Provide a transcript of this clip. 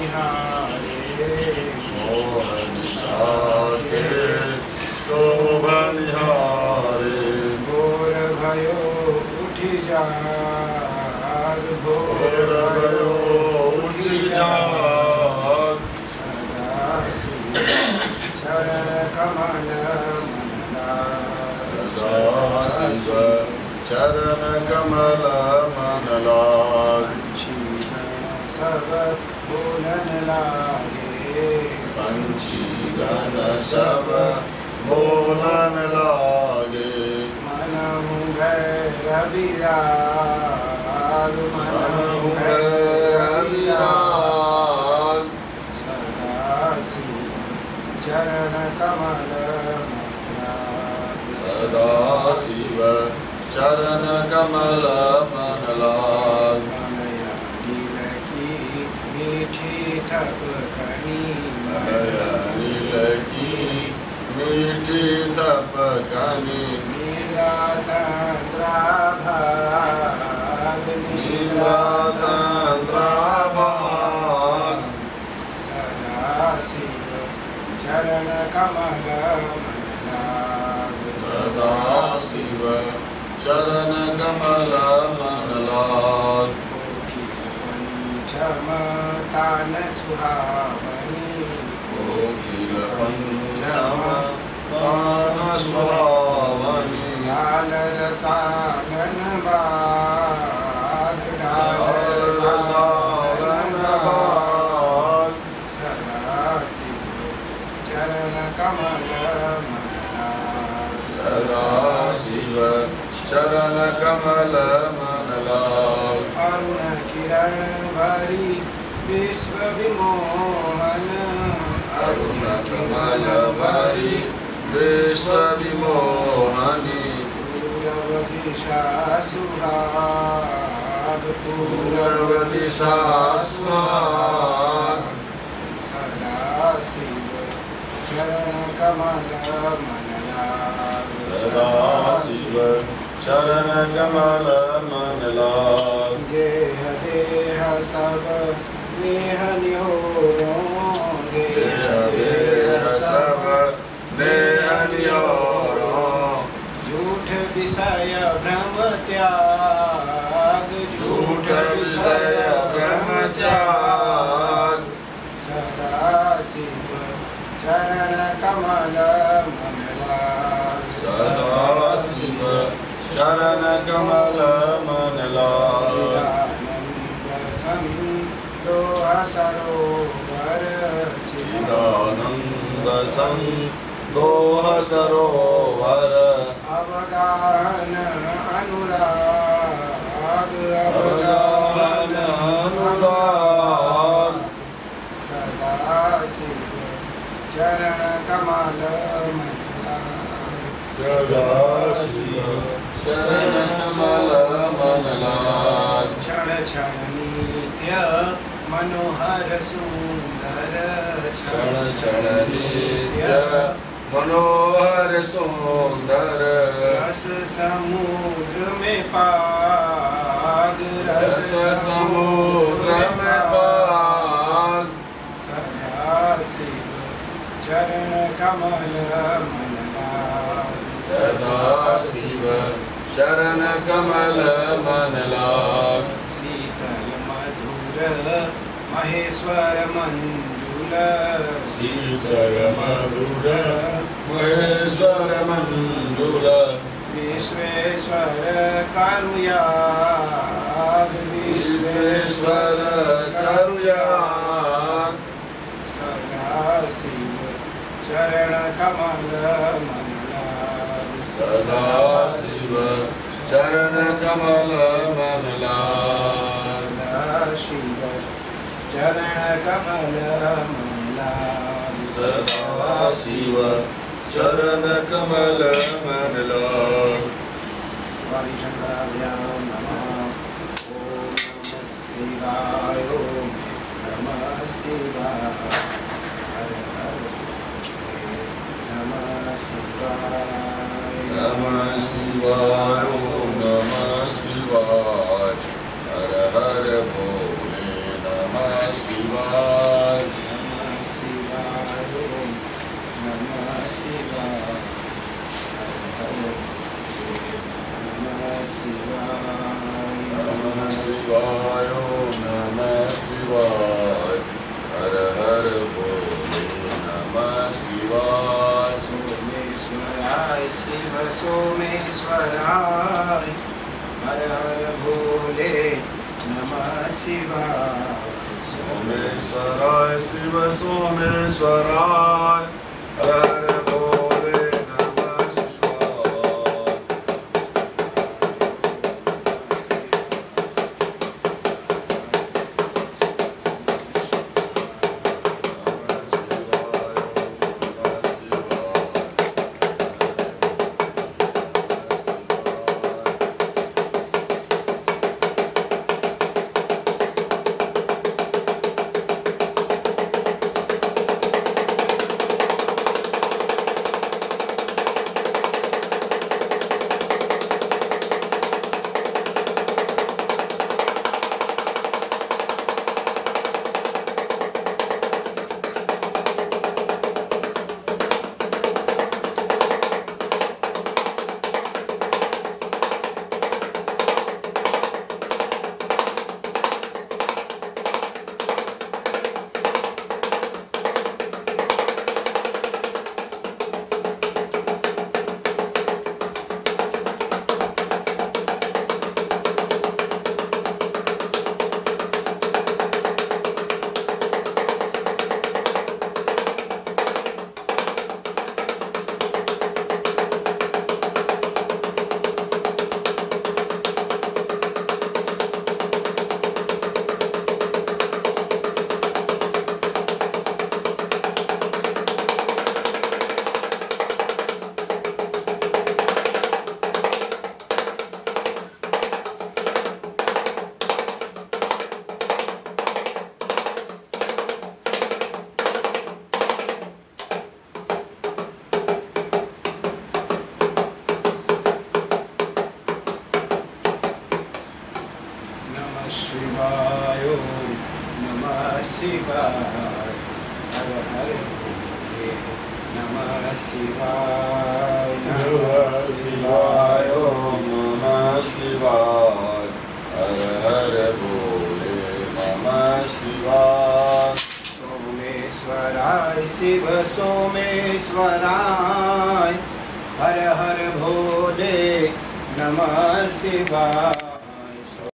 निहारे मोह निशा के शोभा निहारे घोर भयो उठी जाग घोर भयो उठी जाग सदा शिव चरण कमल सदा शिव चरण कमल मन लाग सब बोलन लागे पंछी गण सब बोलन लागे मनहु भैरव विराग मनहु भैरव विराग सदा शिव चरण कमल सदा शिव चरण कमल मन लाग नील की मीठी थपकनी नील की मीठी थपकनी नीला तंद्रा भाग नीला तंद्रा भाग सदा शिव चरण कमल सदा शिव चरण कमल मन लाग पंचम तान सुहावनी कोकिल पंचम तान सुहावनी लाल रसालन बाग लाल रसालन बाग सदा शिव चरण कमल सदा शिव चरण कमल मन लाग अरुण किरण भरी विश्व विमोहन अरुण कमल भरी विश्व विमोहनी पूरब दिशा सुहाग पूरब दिशा सुहाग सदा शिव चरण कमल मन सदा शिव चरण कमल मन लाग गेह देह सब नेह निहोरों गेह देह सब नेह निहोरों झूठ विषय भ्रम त्याग झूठ विषय भ्रम त्याग सदा शिव चरण कमल मन सदा शिव चरण कमल मन लाग चिदानंद सरोवर चिदानंद संदोह सरोवर अवगाहन अनुराग अवगाहन अनुराग सदा शिव चरण कमल मन सदा शिव चरण कमल मन लाग क्षण क्षण नित्य मनोहर सुंदर क्षण क्षण नित्य मनोहर सुंदर रस समुद्र में पाग रस समुद्र में पाग सदा शिव चरण कमल मन सदा शिव चरण कमल मन लाग शीतल मधुर महेश्वर मंजुल शीतल मधुर महेश्वर मंजुल विश्वेश्वर करुयाग विश्वेश्वर करुयाग सदा शिव चरण कमल मन सदा शिव चरण कमल मन लाग सदा शिव चरण कमल मन लाग सदा शिव चरण कमल मन लाग वाणी शंकराभ्याम नमः ओम नमः शिवाय ओम नमः शिवाय हर हर नमः शिवाय नमः शिवाय ओम नमः शिवाय हर हर भोले नमः शिवाय शिवाय शिव सोमेश्वराय हर हर भोले नमः शिवाय। शिवाय नमः शिवाय हर हर भोले नमः शिवाय नमः शिवाय नमः शिवाय हर हर भोले नमः शिवाय। सोमेश्वराय शिव सोमेश्वराय हर हर भोले नमः शिवाय।